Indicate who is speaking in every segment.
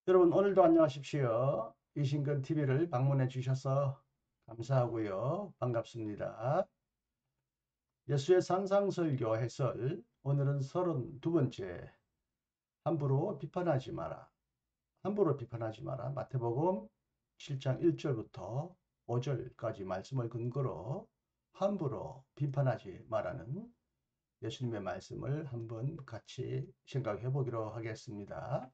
Speaker 1: 여러분 오늘도 안녕하십시오. 이신근 TV를 방문해 주셔서 감사하고요. 반갑습니다. 예수의 산상설교 해설 오늘은 32번째 함부로 비판하지 마라. 함부로 비판하지 마라. 마태복음 7장 1절부터 5절까지 말씀을 근거로 함부로 비판하지 마라는 예수님의 말씀을 한번 같이 생각해 보기로 하겠습니다.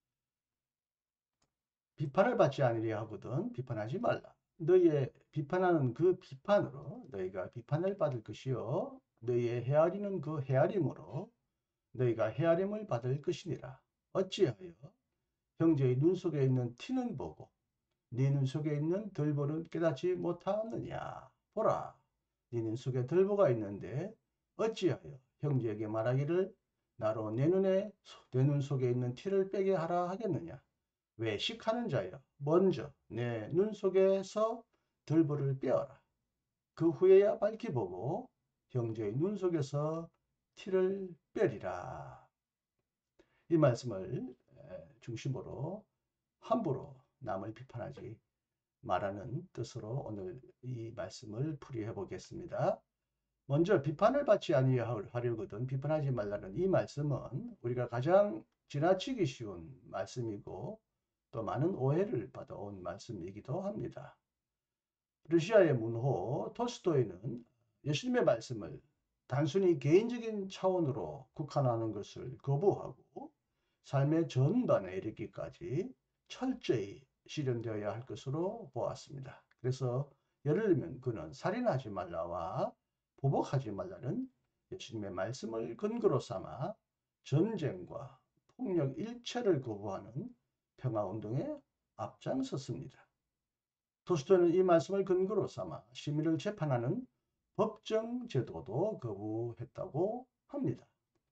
Speaker 1: 비판을 받지 않으려 하거든 비판하지 말라. 너희의 비판하는 그 비판으로 너희가 비판을 받을 것이요 너희의 헤아리는 그 헤아림으로 너희가 헤아림을 받을 것이니라. 어찌하여 형제의 눈 속에 있는 티는 보고 네 눈 속에 있는 들보는 깨닫지 못하느냐. 보라, 네 눈 속에 들보가 있는데 어찌하여 형제에게 말하기를 나로 내 눈 속에 있는 티를 빼게 하라 하겠느냐. 외식하는 자여, 먼저 내 눈 속에서 들보를 빼어라. 그 후에야 밝히 보고 형제의 눈 속에서 티를 빼리라. 이 말씀을 중심으로 함부로 남을 비판하지 말라는 뜻으로 오늘 이 말씀을 풀이해 보겠습니다. 먼저 비판을 받지 아니하려거든 비판하지 말라는 이 말씀은 우리가 가장 지나치기 쉬운 말씀이고 또 많은 오해를 받아온 말씀이기도 합니다. 러시아의 문호 톨스토이는 예수님의 말씀을 단순히 개인적인 차원으로 국한하는 것을 거부하고 삶의 전반에 이르기까지 철저히 실현되어야 할 것으로 보았습니다. 그래서 예를 들면 그는 살인하지 말라와 보복하지 말라는 예수님의 말씀을 근거로 삼아 전쟁과 폭력 일체를 거부하는 평화운동에 앞장섰습니다. 토스토는 이 말씀을 근거로 삼아 시민을 재판하는 법정 제도도 거부했다고 합니다.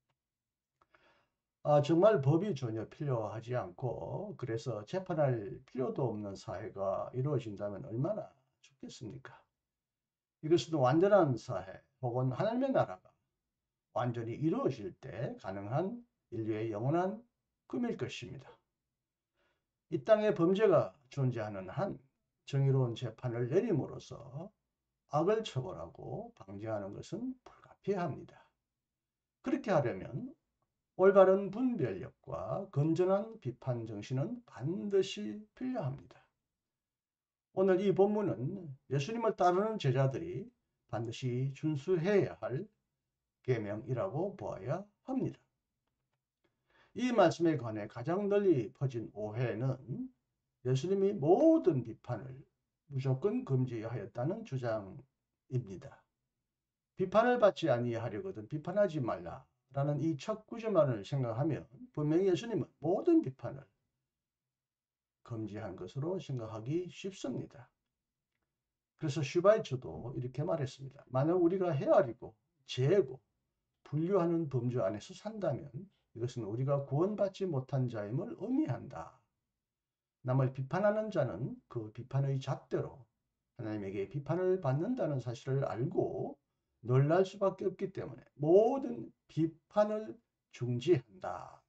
Speaker 1: 정말 법이 전혀 필요하지 않고 그래서 재판할 필요도 없는 사회가 이루어진다면 얼마나 좋겠습니까? 이것은 완전한 사회 혹은 하나님의 나라가 완전히 이루어질 때 가능한 인류의 영원한 꿈일 것입니다. 이 땅에 범죄가 존재하는 한 정의로운 재판을 내림으로써 악을 처벌하고 방지하는 것은 불가피합니다. 그렇게 하려면 올바른 분별력과 건전한 비판 정신은 반드시 필요합니다. 오늘 이 본문은 예수님을 따르는 제자들이 반드시 준수해야 할 계명이라고 보아야 합니다. 이 말씀에 관해 가장 널리 퍼진 오해는 예수님이 모든 비판을 무조건 금지하였다는 주장입니다. 비판을 받지 아니하려거든 비판하지 말라라는 이 첫 구절만을 생각하면 분명히 예수님은 모든 비판을 금지한 것으로 생각하기 쉽습니다. 그래서 슈바이처도 이렇게 말했습니다. 만약 우리가 헤아리고 재고 분류하는 범주 안에서 산다면 이것은 우리가 구원받지 못한 자임을 의미한다. 남을 비판하는 자는 그 비판의 잣대로 하나님에게 비판을 받는다는 사실을 알고 놀랄 수밖에 없기 때문에 모든 비판을 중지한다.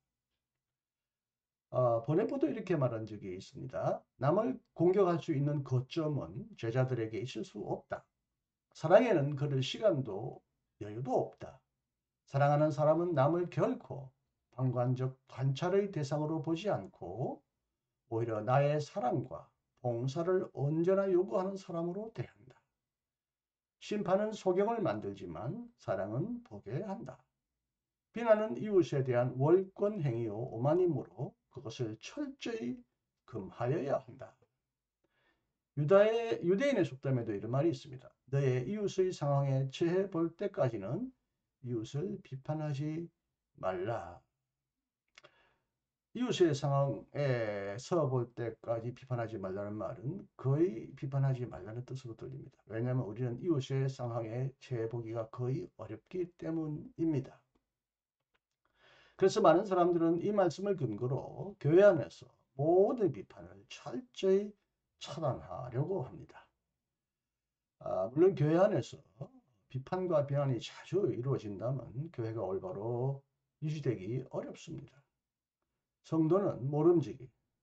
Speaker 1: 보네포도 이렇게 말한 적이 있습니다. 남을 공격할 수 있는 거점은 제자들에게 있을 수 없다. 사랑에는 그럴 시간도 여유도 없다. 사랑하는 사람은 남을 결코 방관적 관찰의 대상으로 보지 않고 오히려 나의 사랑과 봉사를 언제나 요구하는 사람으로 대한다. 심판은 소경을 만들지만 사랑은 보게 한다. 비난은 이웃에 대한 월권 행위요 오만이므로 그것을 철저히 금하여야 한다. 유대인의 속담에도 이런 말이 있습니다. 너의 이웃의 상황에 처해 볼 때까지는 이웃을 비판하지 말라. 이웃의 상황에 서 볼 때까지 비판하지 말라는 말은 거의 비판하지 말라는 뜻으로 들립니다. 왜냐하면 우리는 이웃의 상황에 처해 보기가 거의 어렵기 때문입니다. 그래서 많은 사람들은 이 말씀을 근거로 교회 안에서 모든 비판을 철저히 차단하려고 합니다. 물론 교회 안에서 비판과 비난이 자주 이루어진다면 교회가 올바로 유지되기 어렵습니다. 성도는 모름지기,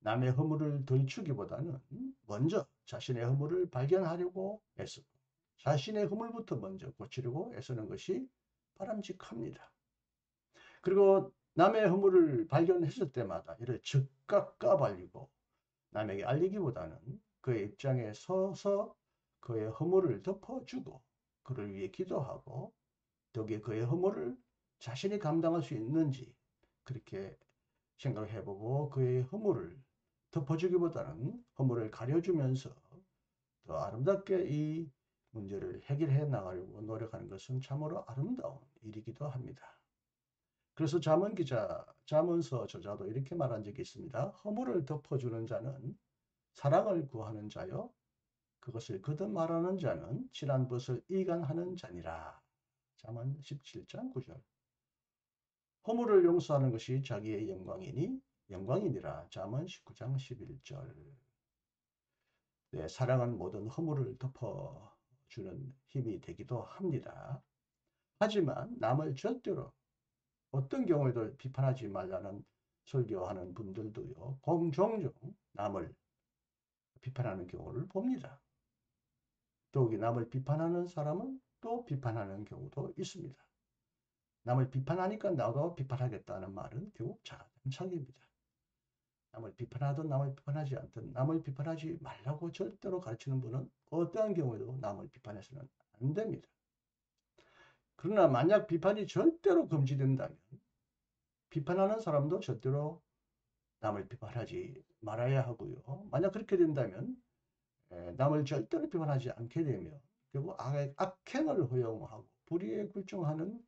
Speaker 1: 남의 허물을 들추기보다는 먼저 자신의 허물을 발견하려고 애쓰고 자신의 허물부터 먼저 고치려고 애쓰는 것이 바람직합니다. 그리고 남의 허물을 발견했을 때마다 이를 즉각 까발리고 남에게 알리기보다는 그의 입장에 서서 그의 허물을 덮어주고 그를 위해 기도하고 여기에 그의 허물을 자신이 감당할 수 있는지 그렇게 생각해보고 그의 허물을 덮어주기보다는 허물을 가려주면서 더 아름답게 이 문제를 해결해 나가려고 노력하는 것은 참으로 아름다운 일이기도 합니다. 그래서 잠언서 저자도 이렇게 말한 적이 있습니다. 허물을 덮어주는 자는 사랑을 구하는 자요. 그것을 거듭 말하는 자는 질한 벗을 이간하는 자니라. 잠언 17장 9절. 허물을 용서하는 것이 자기의 영광이니라. 잠언 19장 11절. 네, 사랑은 모든 허물을 덮어주는 힘이 되기도 합니다. 하지만 남을 절대로 어떤 경우에도 비판하지 말라는 설교하는 분들도요, 종종 남을 비판하는 경우를 봅니다. 더욱이 남을 비판하는 사람은 또 비판하는 경우도 있습니다. 남을 비판하니까 나도 비판하겠다는 말은 결국 자아장착입니다. 남을 비판하든 남을 비판하지 않든 남을 비판하지 말라고 절대로 가르치는 분은 어떠한 경우에도 남을 비판해서는 안 됩니다. 그러나 만약 비판이 절대로 금지된다면 비판하는 사람도 절대로 남을 비판하지 말아야 하고요. 만약 그렇게 된다면 남을 절대로 비판하지 않게 되면 결국 악행을 허용하고 불의에 굴종하는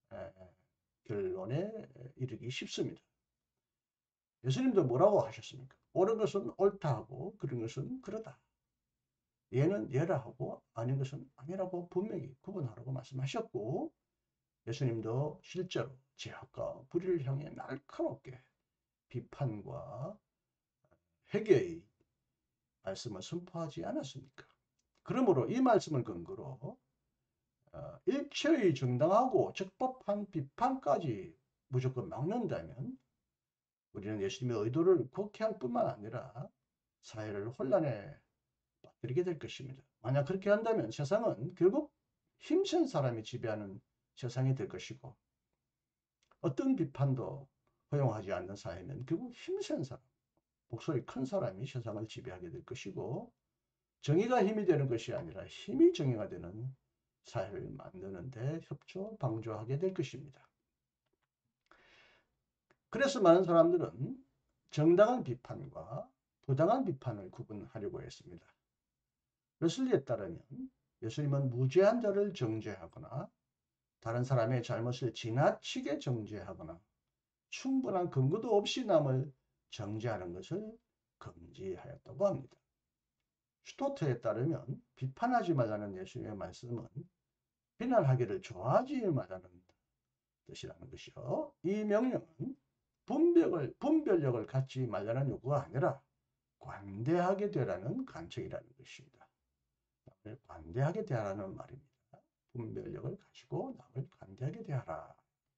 Speaker 1: 결론에 이르기 쉽습니다. 예수님도 뭐라고 하셨습니까? 옳은 것은 옳다 하고 그런 것은 그러다. 얘는 얘라 하고 아닌 것은 아니라고 분명히 구분하라고 말씀하셨고 예수님도 실제로 죄악과 불의를 향해 날카롭게 비판과 회개의 말씀을 선포하지 않았습니까? 그러므로 이 말씀을 근거로 일체의 정당하고 적법한 비판까지 무조건 막는다면 우리는 예수님의 의도를 곡해할 뿐만 아니라 사회를 혼란에 빠뜨리게 될 것입니다. 만약 그렇게 한다면 세상은 결국 힘센 사람이 지배하는 세상이 될 것이고 어떤 비판도 허용하지 않는 사회는 결국 힘센 사람, 목소리 큰 사람이 세상을 지배하게 될 것이고 정의가 힘이 되는 것이 아니라 힘이 정의가 되는 사회를 만드는데 방조하게 될 것입니다. 그래서 많은 사람들은 정당한 비판과 부당한 비판을 구분하려고 했습니다. 웨슬리에 따르면 예수님은 무죄한 자를 정죄하거나 다른 사람의 잘못을 지나치게 정죄하거나 충분한 근거도 없이 남을 정죄하는 것을 금지하였다고 합니다. 슈토트에 따르면 비판하지 말라는 예수님의 말씀은 비난하기를 좋아하지 말라는 뜻이라는 것이요. 이 명령은 분별력을 갖지 말라는 요구가 아니라 관대하게 되라는 간청이라는 것입니다. 남을 관대하게 대하라는 말입니다. 분별력을 가지고 남을 관대하게 대하라.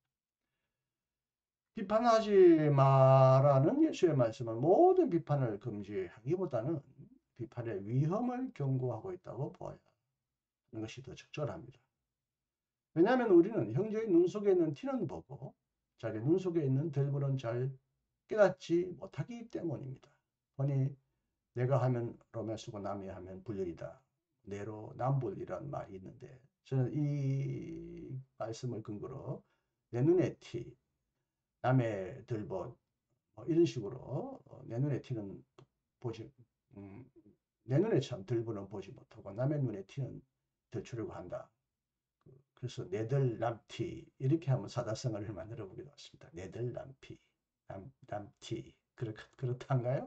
Speaker 1: 비판하지 마라는 예수의 말씀은 모든 비판을 금지하기보다는 비판의 위험을 경고하고 있다고 보아야 하는 것이 더 적절합니다. 왜냐하면 우리는 형제의 눈 속에 있는 티는 보고 자기 눈 속에 있는 들보는 잘 깨닫지 못하기 때문입니다. 흔히 내가 하면 롬에 쓰고 남이 하면 불륜이다. 내로남불이라는 말이 있는데 저는 이 말씀을 근거로 내 눈에 티, 남의 들보 이런 식으로 내 눈에 티는 보지 내 눈에 참 들보는 보지 못하고 남의 눈에 티는 들추려고 한다. 그래서 내들남티 이렇게 한번 사자성어를 만들어 보기도 했습니다. 내들남피 남티 그렇단가요?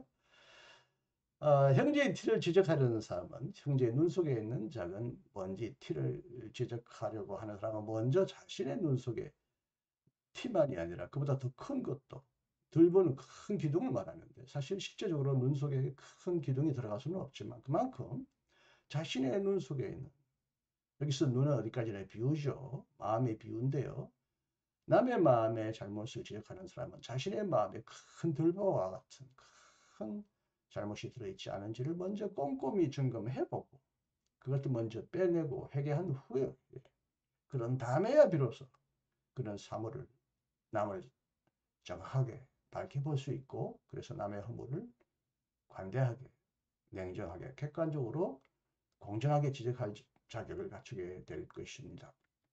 Speaker 1: 형제의 티를 지적하려는 사람은 형제의 눈 속에 있는 작은 먼지 티를 지적하려고 하는 사람은 먼저 자신의 눈 속에 티만이 아니라 그보다 더 큰 것도 들보는 큰 기둥을 말하는데 사실 실제적으로 눈 속에 큰 기둥이 들어갈 수는 없지만 그만큼 자신의 눈 속에 있는 여기서 눈은 어디까지나 비우죠. 마음의 비운데요. 남의 마음의 잘못을 지적하는 사람은 자신의 마음에 큰 들보와 같은 큰 잘못이 들어있지 않은지를 먼저 꼼꼼히 점검해보고 그것도 먼저 빼내고 회개한 후에 그런 다음에야 비로소 그런 사물을 남을 정확하게 밝혀볼 수 있고 그래서 남의 허물을 관대하게 냉정하게 객관적으로 공정하게 지적할 자격을 갖추게 될 것입니다.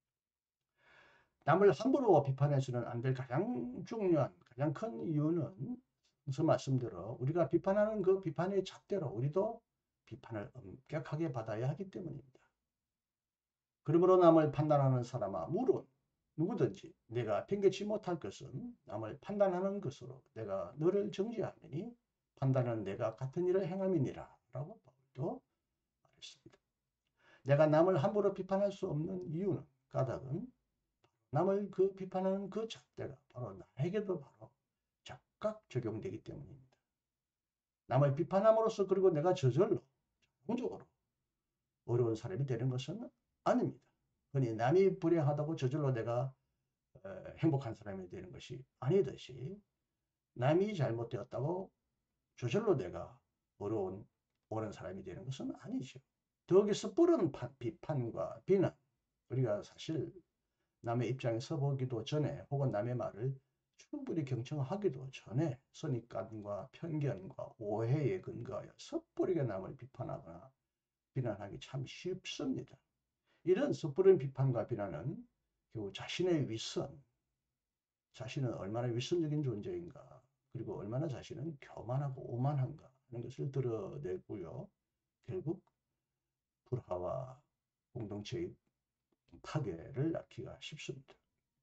Speaker 1: 남을 함부로 비판해서는 안 될 가장 중요한 가장 큰 이유는 무슨 말씀대로 우리가 비판하는 그 비판의 잣대로 우리도 비판을 엄격하게 받아야 하기 때문입니다. 그러므로 남을 판단하는 사람아 물론 누구든지 내가 핑계치 못할 것은 남을 판단하는 것으로 내가 너를 정죄하느니 판단은 내가 같은 일을 행함이니라 라고 바울도 말했습니다. 내가 남을 함부로 비판할 수 없는 이유는 까닭은 남을 그 비판하는 그 잣대가 바로 나에게도 바로 즉각 적용되기 때문입니다. 남을 비판함으로써 그리고 내가 저절로 자동적으로 어려운 사람이 되는 것은 아닙니다. 흔히 남이 불행하다고 저절로 내가 행복한 사람이 되는 것이 아니듯이 남이 잘못되었다고 저절로 내가 옳은 사람이 되는 것은 아니죠. 거기서 뿌른 비판과 비난 우리가 사실 남의 입장에 서보기도 전에 혹은 남의 말을 충분히 경청하기도 전에 선입관과 편견과 오해에 근거하여 섣부르게 남을 비판하거나 비난하기 참 쉽습니다. 이런 섣부른 비판과 비난은 결국 자신의 위선, 자신은 얼마나 위선적인 존재인가 그리고 얼마나 자신은 교만하고 오만한가 하는 것을 드러내고요. 결국 불화와 공동체의 파괴를 낳기가 쉽습니다.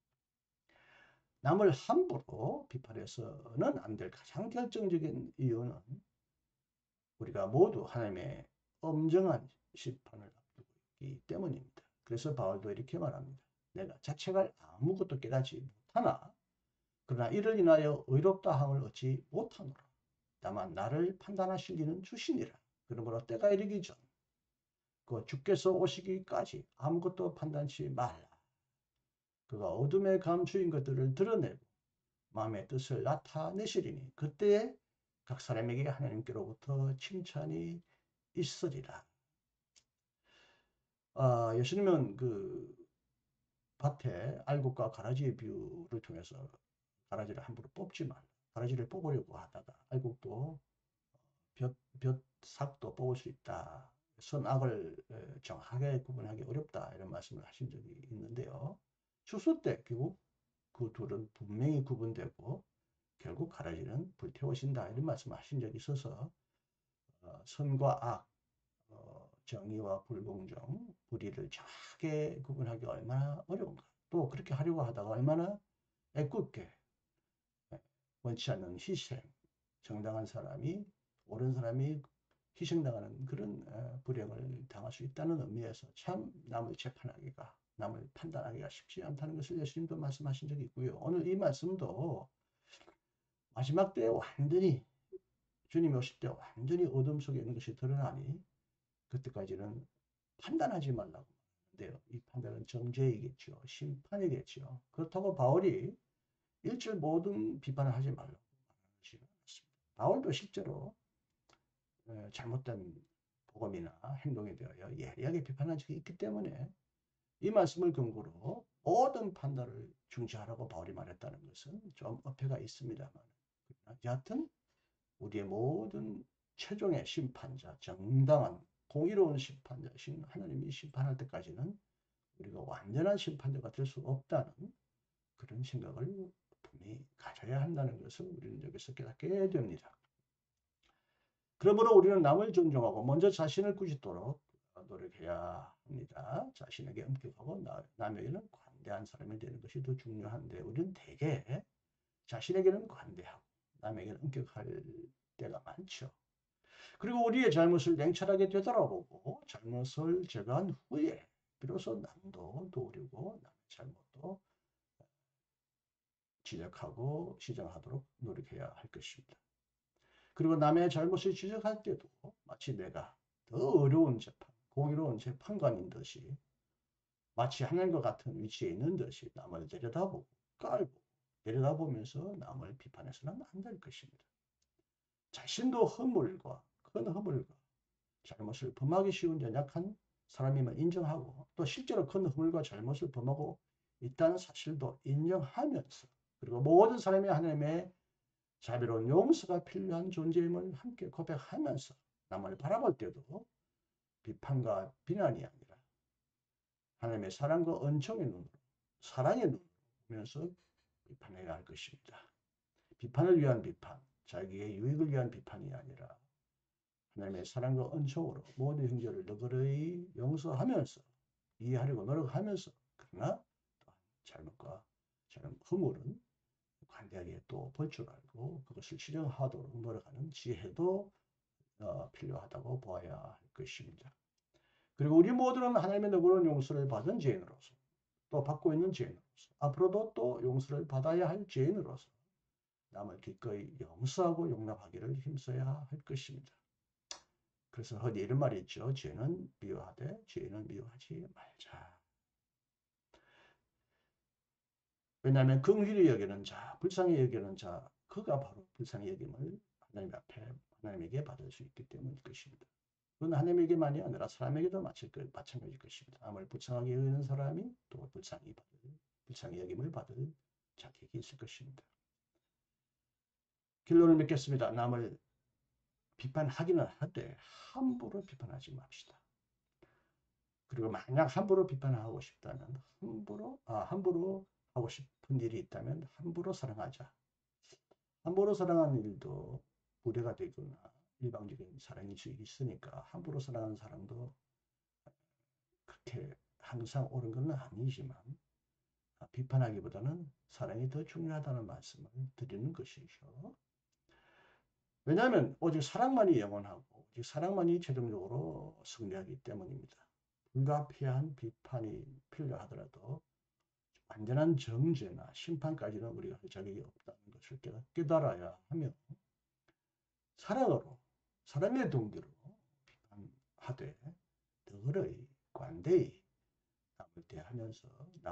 Speaker 1: 남을 함부로 비판해서는 안 될 가장 결정적인 이유는 우리가 모두 하나님의 엄정한 심판을 앞두고 있기 때문입니다. 그래서 바울도 이렇게 말합니다. 내가 자책할 아무것도 깨닫지 못하나 그러나 이를 인하여 의롭다 함을 얻지 못하노라. 다만 나를 판단하실 이는 주시니라. 그러므로 때가 이르기 전 그 주께서 오시기까지 아무것도 판단치 말라. 그가 어둠에 감추인 것들을 드러내고 마음의 뜻을 나타내시리니 그때에 각 사람에게 하나님께로부터 칭찬이 있으리라. 예수님은 그 밭에 알곡과 가라지의 비유를 통해서 가라지를 함부로 뽑지 말라. 가라지를 뽑으려고 하다가 알곡도 벼삭도 뽑을 수 있다. 선악을 정확하게 구분하기 어렵다. 이런 말씀을 하신 적이 있는데요. 추수 때 결국 그 둘은 분명히 구분되고 결국 가라지는 불태워진다. 이런 말씀을 하신 적이 있어서 선과 악, 정의와 불공정, 불의를 정확하게 구분하기 얼마나 어려운가. 또 그렇게 하려고 하다가 얼마나 애꿎게 원치 않는 희생, 정당한 사람이 옳은 사람이 희생당하는 그런 불행을 당할 수 있다는 의미에서 참 남을 재판하기가 남을 판단하기가 쉽지 않다는 것을 예수님도 말씀하신 적이 있고요. 오늘 이 말씀도 마지막 때에 완전히 주님이 오실 때 완전히 어둠 속에 있는 것이 드러나니 그때까지는 판단하지 말라고 하는데요. 이 판단은 정죄이겠죠. 심판이겠죠. 그렇다고 바울이 일절 모든 비판을 하지 말라고 말하는 것이 않습니다. 바울도 실제로 잘못된 복음이나 행동에 대하여 예리하게 비판한 적이 있기 때문에 이 말씀을 근거로 모든 판단을 중지하라고 바울이 말했다는 것은 좀 어폐가 있습니다만 여하튼 우리의 모든 최종의 심판자, 정당한 공의로운 심판자신 하나님이 심판할 때까지는 우리가 완전한 심판자가 될 수 없다는 그런 생각을 분명히 가져야 한다는 것을 우리는 여기서 깨닫게 됩니다. 그러므로 우리는 남을 존중하고 먼저 자신을 꾸짖도록 노력해야 합니다. 자신에게 엄격하고 남에게는 관대한 사람이 되는 것이 더 중요한데 우리는 대개 자신에게는 관대하고 남에게는 엄격할 때가 많죠. 그리고 우리의 잘못을 냉철하게 되돌아보고 잘못을 제거한 후에 비로소 남도 도우려고 남의 잘못도 지적하고 시정하도록 노력해야 할 것입니다. 그리고 남의 잘못을 지적할 때도 마치 내가 더 어려운 재판, 공의로운 재판관인 듯이 마치 하나님과 같은 위치에 있는 듯이 남을 내려다보고 깔고 내려다보면서 남을 비판해서는 안 될 것입니다. 자신도 허물과 큰 허물과 잘못을 범하기 쉬운 연약한 사람임을 인정하고 또 실제로 큰 허물과 잘못을 범하고 있다는 사실도 인정하면서 그리고 모든 사람이 하나님의 자비로운 용서가 필요한 존재임을 함께 고백하면서 남을 바라볼 때도 비판과 비난이 아니라 하나님의 사랑과 은총의 눈으로 사랑의 눈으로 보면서 비판해야 할 것입니다. 비판을 위한 비판, 자기의 유익을 위한 비판이 아니라 하나님의 사랑과 은총으로 모든 형제를 너그러이 용서하면서 이해하려고 노력하면서 그러나 잘못과 허물은 관대하게 또 볼 줄 알고 그것을 실행하도록 노력하는 지혜도 필요하다고 보아야 할 것입니다. 그리고 우리 모두는 하나님의 너그러운 용서를 받은 죄인으로서 또 받고 있는 죄인으로서 앞으로도 또 용서를 받아야 할 죄인으로서 남을 기꺼이 용서하고 용납하기를 힘써야 할 것입니다. 그래서 어디 이런 말이 있죠. 죄는 미워하되 죄인은 미워하지 말자. 왜냐하면 긍휼히 여기는 자, 불쌍히 여기는 자, 그가 바로 불쌍히 여김을 하나님 앞에 하나님에게 받을 수 있기 때문일 것입니다. 그건 하나님에게만이 아니라 사람에게도 마찬가지일 것입니다. 남을 불쌍하게 여기는 사람이 또 불쌍히 여김을 받을 자격이 있을 것입니다. 결론을 맺겠습니다. 남을 비판하기는 하되 함부로 비판하지 맙시다. 그리고 만약 함부로 비판하고 싶다면 함부로 하고 싶은 일이 있다면 함부로 사랑하자. 함부로 사랑하는 일도 무례가 되거나 일방적인 사랑일 수 있으니까 함부로 사랑하는 사랑도 그렇게 항상 옳은 건 아니지만 비판하기보다는 사랑이 더 중요하다는 말씀을 드리는 것이죠. 왜냐하면 오직 사랑만이 영원하고 오직 사랑만이 최종적으로 승리하기 때문입니다. 불가피한 비판이 필요하더라도 완전한 정죄나 심판까지는 우리가 할 자격이 없다는 것을 깨달아야 하며 사랑의 동기로 비판하되 너그러이 관대히 남을 대하면서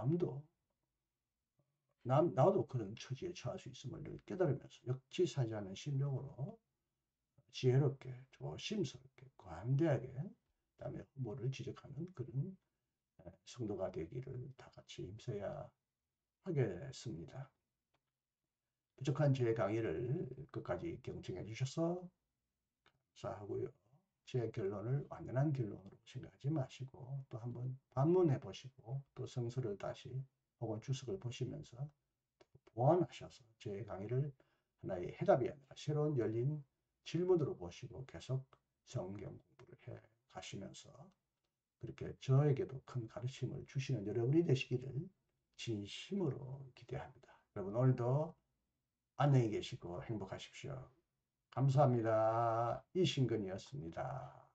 Speaker 1: 나도 그런 처지에 처할 수 있음을 깨달으면서 역지사지 않은 심령으로 지혜롭게 조심스럽게 관대하게 남의 후보를 지적하는 그런 성도가 되기를 다 같이 힘써야 하겠습니다. 부족한 제 강의를 끝까지 경청해 주셔서 감사하고요. 제 결론을 완전한 결론으로 생각하지 마시고 또 한번 반문해 보시고 또 성서를 다시 혹은 주석을 보시면서 보완하셔서 제 강의를 하나의 해답이 아니라 새로운 열린 질문으로 보시고 계속 성경 공부를 해 가시면서 그렇게 저에게도 큰 가르침을 주시는 여러분이 되시기를 진심으로 기대합니다. 여러분 오늘도 안녕히 계시고 행복하십시오. 감사합니다. 이신근이었습니다.